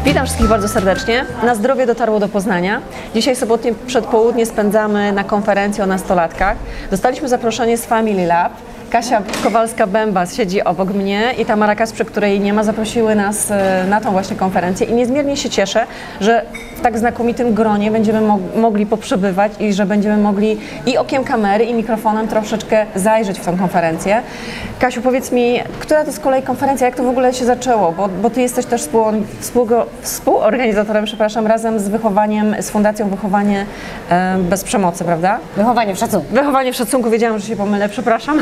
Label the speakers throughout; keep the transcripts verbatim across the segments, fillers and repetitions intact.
Speaker 1: Witam wszystkich bardzo serdecznie. Na zdrowie dotarło do Poznania. Dzisiaj sobotnie przedpołudnie spędzamy na konferencji o nastolatkach. Dostaliśmy zaproszenie z Family Lab. Kasia Kowalska-Bębas siedzi obok mnie i Tamara Kasprzyk, której nie ma, zaprosiły nas na tą właśnie konferencję i niezmiernie się cieszę, że w tak znakomitym gronie będziemy mo mogli poprzebywać i że będziemy mogli i okiem kamery, i mikrofonem troszeczkę zajrzeć w tę konferencję. Kasiu, powiedz mi, która to z kolei konferencja, jak to w ogóle się zaczęło? Bo, bo Ty jesteś też współ, współ, współorganizatorem, przepraszam, razem z wychowaniem, z Fundacją Wychowanie e, Bez Przemocy, prawda?
Speaker 2: Wychowanie w szacunku.
Speaker 1: Wychowanie w szacunku, wiedziałam, że się pomylę, przepraszam.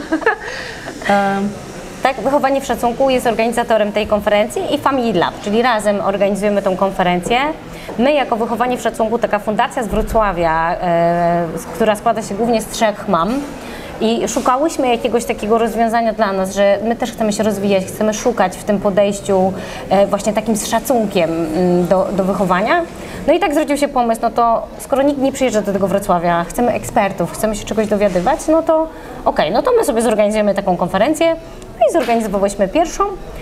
Speaker 2: Tak, Wychowanie w Szacunku jest organizatorem tej konferencji i Family Lab, czyli razem organizujemy tą konferencję. My jako Wychowanie w Szacunku, taka fundacja z Wrocławia, e, która składa się głównie z trzech mam, i szukałyśmy jakiegoś takiego rozwiązania dla nas, że my też chcemy się rozwijać, chcemy szukać w tym podejściu e, właśnie takim z szacunkiem do, do wychowania. No i tak zrodził się pomysł, no to skoro nikt nie przyjeżdża do tego Wrocławia, chcemy ekspertów, chcemy się czegoś dowiadywać, no to okej, okay, no to my sobie zorganizujemy taką konferencję. No i zorganizowałyśmy pierwszą.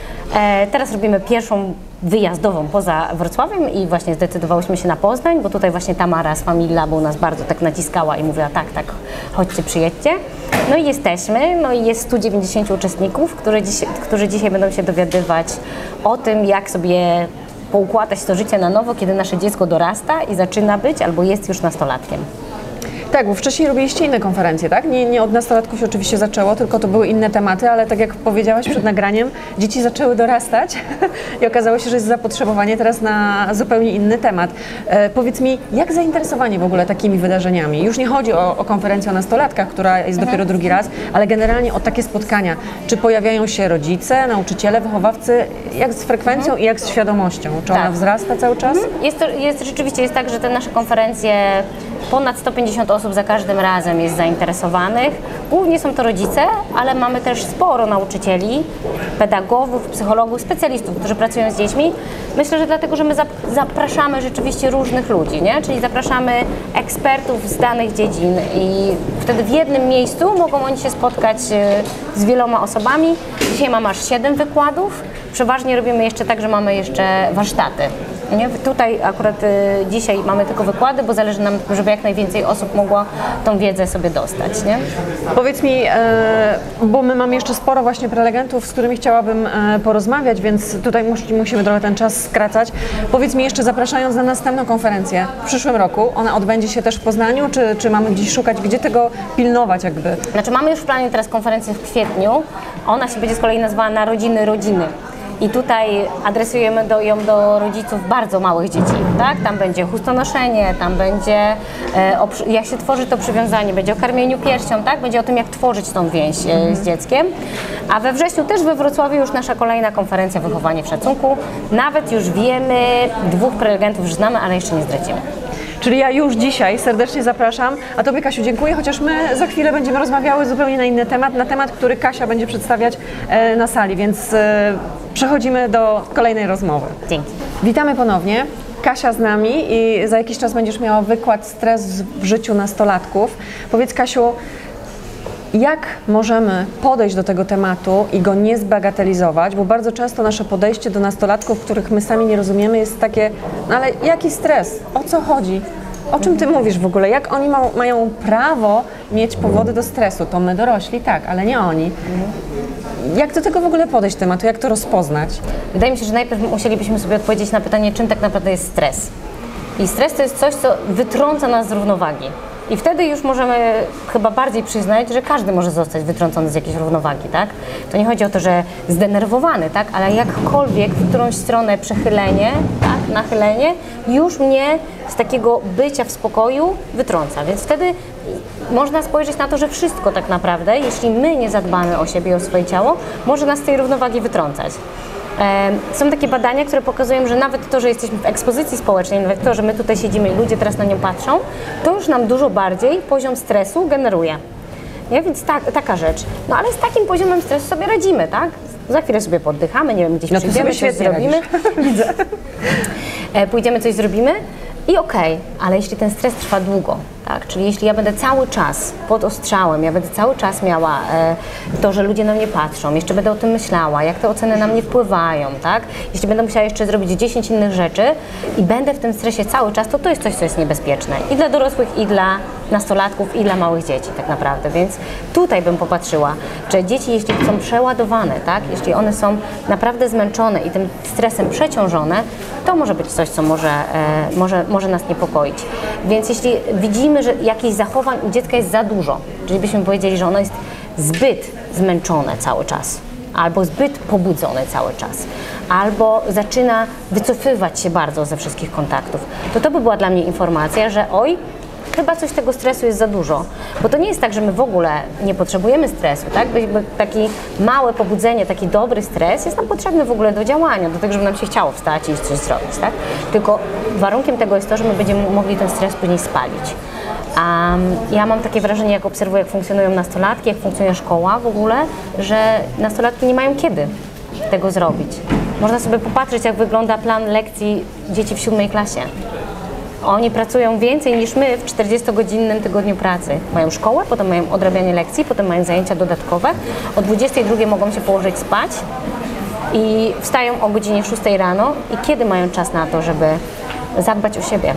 Speaker 2: E, teraz robimy pierwszą wyjazdową poza Wrocławiem i właśnie zdecydowałyśmy się na Poznań, bo tutaj właśnie Tamara z Family Labu nas bardzo tak naciskała i mówiła tak, tak, chodźcie, przyjedźcie. No i jesteśmy, no i jest stu dziewięćdziesięciu uczestników, którzy dzisiaj, którzy dzisiaj będą się dowiadywać o tym, jak sobie poukładać to życie na nowo, kiedy nasze dziecko dorasta i zaczyna być albo jest już nastolatkiem.
Speaker 1: Tak, bo wcześniej robiliście inne konferencje, tak? Nie, nie od nastolatków się oczywiście zaczęło, tylko to były inne tematy, ale tak jak powiedziałaś przed nagraniem, dzieci zaczęły dorastać i okazało się, że jest zapotrzebowanie teraz na zupełnie inny temat. E, powiedz mi, jak zainteresowanie w ogóle takimi wydarzeniami? Już nie chodzi o, o konferencję o nastolatkach, która jest mhm. dopiero drugi raz, ale generalnie o takie spotkania. Czy pojawiają się rodzice, nauczyciele, wychowawcy? Jak z frekwencją mhm. i jak z świadomością? Czy tak. ona wzrasta cały czas?
Speaker 2: Mhm. Jest, to, jest rzeczywiście jest tak, że te nasze konferencje, ponad sto pięćdziesiąt osób za każdym razem jest zainteresowanych. Głównie są to rodzice, ale mamy też sporo nauczycieli, pedagogów, psychologów, specjalistów, którzy pracują z dziećmi. Myślę, że dlatego, że my zapraszamy rzeczywiście różnych ludzi, nie? Czyli zapraszamy ekspertów z danych dziedzin i wtedy w jednym miejscu mogą oni się spotkać z wieloma osobami. Dzisiaj mamy aż siedem wykładów. Przeważnie robimy jeszcze tak, że mamy jeszcze warsztaty. Nie? Tutaj akurat y, dzisiaj mamy tylko wykłady, bo zależy nam, żeby jak najwięcej osób mogło tą wiedzę sobie dostać. Nie?
Speaker 1: Powiedz mi, e, bo my mamy jeszcze sporo właśnie prelegentów, z którymi chciałabym e, porozmawiać, więc tutaj mus, musimy trochę ten czas skracać. Powiedz mi jeszcze, zapraszając na następną konferencję w przyszłym roku, ona odbędzie się też w Poznaniu, czy, czy mamy gdzieś szukać, gdzie tego pilnować jakby?
Speaker 2: Znaczy mamy już w planie teraz konferencję w kwietniu, ona się będzie z kolei nazywała Narodziny Rodziny. I tutaj adresujemy do, ją do rodziców bardzo małych dzieci, tak? Tam będzie chustonoszenie, tam będzie e, o, jak się tworzy to przywiązanie, będzie o karmieniu piersią, tak? Będzie o tym, jak tworzyć tą więź e, z dzieckiem. A we wrześniu też we Wrocławiu już nasza kolejna konferencja Wychowanie w Szacunku. Nawet już wiemy, dwóch prelegentów już znamy, ale jeszcze nie zdradzimy.
Speaker 1: Czyli ja już dzisiaj serdecznie zapraszam, a Tobie, Kasiu, dziękuję, chociaż my za chwilę będziemy rozmawiały zupełnie na inny temat, na temat, który Kasia będzie przedstawiać e, na sali, więc e, przechodzimy do kolejnej rozmowy.
Speaker 2: Dzięki.
Speaker 1: Witamy ponownie. Kasia z nami i za jakiś czas będziesz miała wykład Stres w życiu nastolatków. Powiedz, Kasiu, jak możemy podejść do tego tematu i go nie zbagatelizować, bo bardzo często nasze podejście do nastolatków, których my sami nie rozumiemy, jest takie, no ale jaki stres? O co chodzi? O czym Ty mówisz w ogóle? Jak oni ma, mają prawo mieć powody do stresu? To my dorośli, tak, ale nie oni. Jak do tego w ogóle podejść tematu? Jak to rozpoznać?
Speaker 2: Wydaje mi się, że najpierw musielibyśmy sobie odpowiedzieć na pytanie, czym tak naprawdę jest stres. I stres to jest coś, co wytrąca nas z równowagi. I wtedy już możemy chyba bardziej przyznać, że każdy może zostać wytrącony z jakiejś równowagi, tak? To nie chodzi o to, że zdenerwowany, tak? Ale jakkolwiek w którąś stronę przechylenie, tak? Nachylenie już mnie z takiego bycia w spokoju wytrąca. Więc wtedy można spojrzeć na to, że wszystko tak naprawdę, jeśli my nie zadbamy o siebie i o swoje ciało, może nas z tej równowagi wytrącać. Są takie badania, które pokazują, że nawet to, że jesteśmy w ekspozycji społecznej, nawet to, że my tutaj siedzimy i ludzie teraz na nią patrzą, to już nam dużo bardziej poziom stresu generuje. Nie? Więc tak, taka rzecz. No ale z takim poziomem stresu sobie radzimy, tak? Za chwilę sobie poddychamy, nie wiem, gdzieś
Speaker 1: no
Speaker 2: przyjdziemy, coś zrobimy.
Speaker 1: Widzę.
Speaker 2: Pójdziemy, coś zrobimy i okej, okay, ale jeśli ten stres trwa długo, Tak? Czyli jeśli ja będę cały czas pod ostrzałem, ja będę cały czas miała e, to, że ludzie na mnie patrzą, jeszcze będę o tym myślała, jak te oceny na mnie wpływają, tak? Jeśli będę musiała jeszcze zrobić dziesięć innych rzeczy i będę w tym stresie cały czas, to to jest coś, co jest niebezpieczne i dla dorosłych, i dla nastolatków, i dla małych dzieci tak naprawdę. Więc tutaj bym popatrzyła, że dzieci, jeśli są przeładowane, tak? Jeśli one są naprawdę zmęczone i tym stresem przeciążone, to może być coś, co może, e, może, może nas niepokoić. Więc jeśli widzimy, że jakichś zachowań u dziecka jest za dużo, czyli byśmy powiedzieli, że ono jest zbyt zmęczone cały czas, albo zbyt pobudzone cały czas, albo zaczyna wycofywać się bardzo ze wszystkich kontaktów, to to by była dla mnie informacja, że oj, chyba coś tego stresu jest za dużo, bo to nie jest tak, że my w ogóle nie potrzebujemy stresu, tak? Takie małe pobudzenie, taki dobry stres jest nam potrzebny w ogóle do działania, do tego, żeby nam się chciało wstać i iść coś zrobić, tak? Tylko warunkiem tego jest to, że my będziemy mogli ten stres później spalić. A ja mam takie wrażenie, jak obserwuję, jak funkcjonują nastolatki, jak funkcjonuje szkoła w ogóle, że nastolatki nie mają kiedy tego zrobić. Można sobie popatrzeć, jak wygląda plan lekcji dzieci w siódmej klasie. Oni pracują więcej niż my w czterdziestogodzinnym tygodniu pracy. Mają szkołę, potem mają odrabianie lekcji, potem mają zajęcia dodatkowe. O dwudziestej drugiej mogą się położyć spać i wstają o godzinie szóstej rano. I kiedy mają czas na to, żeby zadbać o siebie?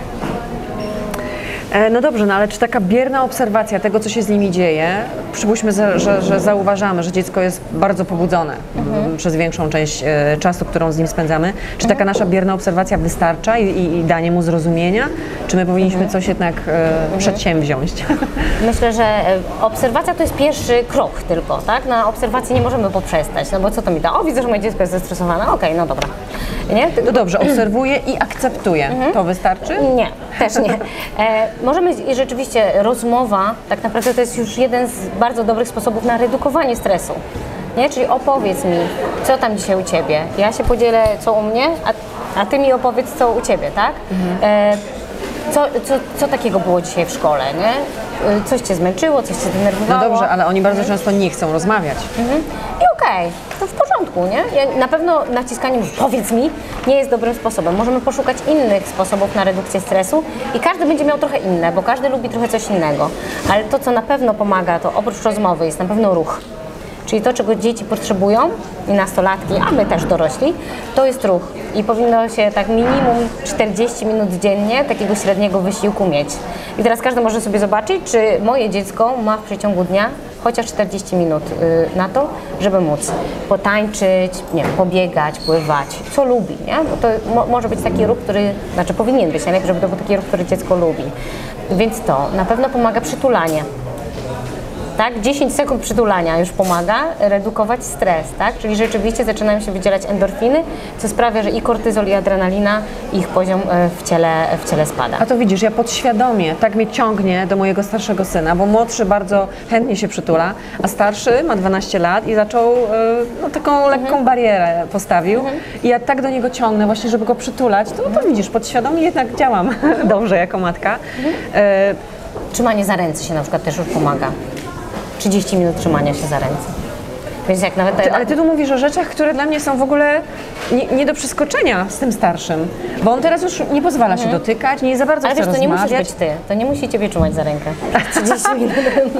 Speaker 1: No dobrze, no ale czy taka bierna obserwacja tego, co się z nimi dzieje, przypuśćmy, że, że, że zauważamy, że dziecko jest bardzo pobudzone mhm. przez większą część e, czasu, którą z nim spędzamy, czy mhm. taka nasza bierna obserwacja wystarcza i, i, i danie mu zrozumienia, czy my powinniśmy mhm. coś jednak e, mhm. przedsięwziąć?
Speaker 2: Myślę, że obserwacja to jest pierwszy krok tylko, tak? Na obserwacji nie możemy poprzestać, no bo co to mi da? O, widzę, że moje dziecko jest zestresowane, okej, okay, no dobra. Nie?
Speaker 1: No dobrze, obserwuję i akceptuję. Mhm. To wystarczy?
Speaker 2: Nie, też nie. E, możemy, i rzeczywiście rozmowa, tak naprawdę to jest już jeden z bardzo dobrych sposobów na redukowanie stresu. Nie? Czyli opowiedz mi, co tam dzisiaj u Ciebie. Ja się podzielę, co u mnie, a, a Ty mi opowiedz, co u Ciebie, tak? Mhm. E, co, co, co takiego było dzisiaj w szkole, nie? Coś Cię zmęczyło, coś Cię denerwowało.
Speaker 1: No dobrze, ale oni bardzo mhm. często nie chcą rozmawiać.
Speaker 2: Mhm. I okej, okay, to w porządku, nie? Ja, na pewno naciskanie powiedz mi nie jest dobrym sposobem. Możemy poszukać innych sposobów na redukcję stresu i każdy będzie miał trochę inne, bo każdy lubi trochę coś innego. Ale to, co na pewno pomaga, to oprócz rozmowy jest na pewno ruch. Czyli to, czego dzieci potrzebują i nastolatki, a my też dorośli, to jest ruch. I powinno się tak minimum czterdzieści minut dziennie takiego średniego wysiłku mieć. I teraz każdy może sobie zobaczyć, czy moje dziecko ma w przeciągu dnia chociaż czterdzieści minut na to, żeby móc potańczyć, nie wiem, pobiegać, pływać, co lubi, nie? Bo to mo może być taki ruch, który, znaczy powinien być, najlepiej, żeby to był taki ruch, który dziecko lubi. Więc to na pewno pomaga przytulanie. Tak? dziesięć sekund przytulania już pomaga redukować stres, tak? Czyli rzeczywiście zaczynają się wydzielać endorfiny, co sprawia, że i kortyzol, i adrenalina, ich poziom w ciele, w ciele spada.
Speaker 1: A to widzisz, ja podświadomie tak mnie ciągnie do mojego starszego syna, bo młodszy bardzo chętnie się przytula, a starszy ma dwanaście lat i zaczął no, taką lekką mhm. barierę postawił mhm. i ja tak do niego ciągnę właśnie, żeby go przytulać, to, to widzisz, podświadomie jednak działam dobrze jako matka. Mhm. E...
Speaker 2: Trzymanie za ręce się na przykład też już pomaga. trzydzieści minut trzymania się za ręce. Więc jak nawet...
Speaker 1: Ty, ale ty tu mówisz o rzeczach, które dla mnie są w ogóle nie, nie do przeskoczenia z tym starszym, bo on teraz już nie pozwala mhm. się dotykać, nie za bardzo
Speaker 2: ale
Speaker 1: chce
Speaker 2: wiesz, to nie
Speaker 1: rozmawiać.
Speaker 2: musisz być ty, to nie musi ciebie trzymać za rękę. trzydzieści minut.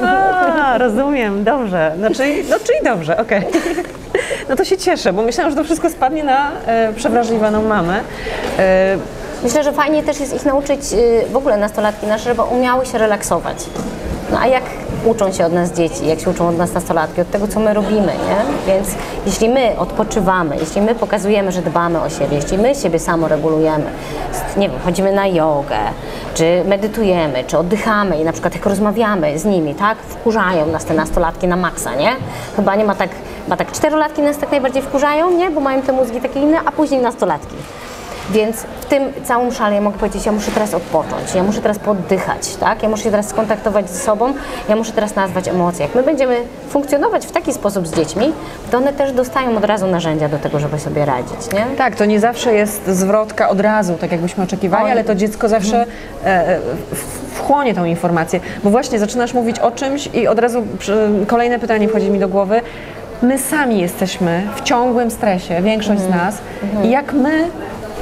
Speaker 1: A, rozumiem, dobrze. No czyli, no, czyli dobrze, okej. Okay. No to się cieszę, bo myślałam, że to wszystko spadnie na e, przewrażliwaną mamę. E,
Speaker 2: Myślę, że fajnie też jest ich nauczyć, e, w ogóle nastolatki nasze, żeby umiały się relaksować. No a jak uczą się od nas dzieci, jak się uczą od nas nastolatki, od tego, co my robimy, nie? Więc jeśli my odpoczywamy, jeśli my pokazujemy, że dbamy o siebie, jeśli my siebie samoregulujemy, nie wiem, chodzimy na jogę, czy medytujemy, czy oddychamy i na przykład jak rozmawiamy z nimi, tak, wkurzają nas te nastolatki na maksa, nie? Chyba nie ma tak, ma tak czterolatki nas tak najbardziej wkurzają, nie? Bo mają te mózgi takie inne, a później nastolatki. Więc w tym całym szale ja mogę powiedzieć, ja muszę teraz odpocząć, ja muszę teraz poddychać, tak? Ja muszę się teraz skontaktować ze sobą, ja muszę teraz nazwać emocje. Jak my będziemy funkcjonować w taki sposób z dziećmi, to one też dostają od razu narzędzia do tego, żeby sobie radzić, nie?
Speaker 1: Tak, to nie zawsze jest zwrotka od razu, tak jakbyśmy oczekiwali, ale to dziecko zawsze mhm. e, wchłonie tą informację. Bo właśnie zaczynasz mówić o czymś i od razu kolejne pytanie wchodzi mi do głowy. My sami jesteśmy w ciągłym stresie, większość mhm. z nas. Mhm. I jak my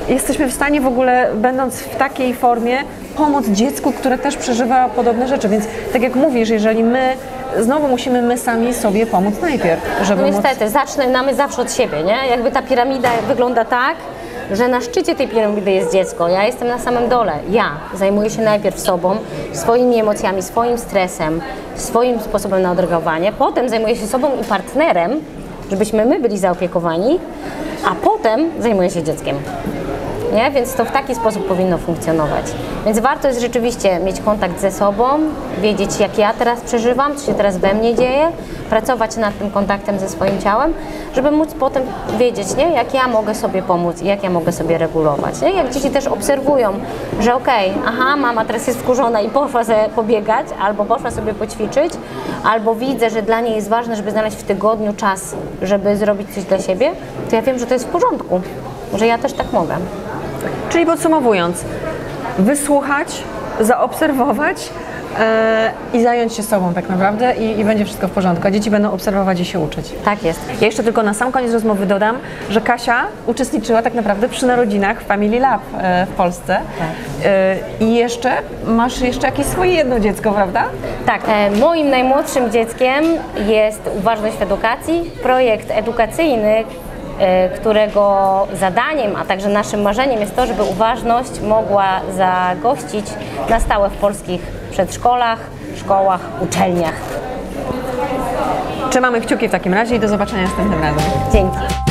Speaker 1: jesteśmy w stanie w ogóle, będąc w takiej formie, pomóc dziecku, które też przeżywa podobne rzeczy. Więc tak jak mówisz, jeżeli my, znowu musimy my sami sobie pomóc najpierw, żeby
Speaker 2: No
Speaker 1: móc...
Speaker 2: niestety, zaczynamy zawsze od siebie, nie? Jakby ta piramida wygląda tak, że na szczycie tej piramidy jest dziecko, ja jestem na samym dole. Ja zajmuję się najpierw sobą, swoimi emocjami, swoim stresem, swoim sposobem na odreagowanie, potem zajmuję się sobą i partnerem, żebyśmy my byli zaopiekowani, a potem zajmuję się dzieckiem. Nie? Więc to w taki sposób powinno funkcjonować. Więc warto jest rzeczywiście mieć kontakt ze sobą, wiedzieć, jak ja teraz przeżywam, co się teraz we mnie dzieje, pracować nad tym kontaktem ze swoim ciałem, żeby móc potem wiedzieć, nie? Jak ja mogę sobie pomóc i jak ja mogę sobie regulować. Nie? Jak dzieci też obserwują, że okej, okay, aha, mama teraz jest wkurzona i poszła sobie pobiegać, albo poszła sobie poćwiczyć, albo widzę, że dla niej jest ważne, żeby znaleźć w tygodniu czas, żeby zrobić coś dla siebie, to ja wiem, że to jest w porządku, że ja też tak mogę.
Speaker 1: Czyli podsumowując, wysłuchać, zaobserwować e, i zająć się sobą tak naprawdę i, i będzie wszystko w porządku, a dzieci będą obserwować i się uczyć.
Speaker 2: Tak jest.
Speaker 1: Ja jeszcze tylko na sam koniec rozmowy dodam, że Kasia uczestniczyła tak naprawdę przy narodzinach Family Lab e, w Polsce.
Speaker 2: Tak.
Speaker 1: E, I jeszcze masz jeszcze jakieś swoje jedno dziecko, prawda?
Speaker 2: Tak, e, moim najmłodszym dzieckiem jest Uważność w edukacji, projekt edukacyjny, którego zadaniem, a także naszym marzeniem jest to, żeby uważność mogła zagościć na stałe w polskich przedszkolach, szkołach, uczelniach.
Speaker 1: Trzymamy kciuki w takim razie i do zobaczenia następnym razem.
Speaker 2: Dzięki.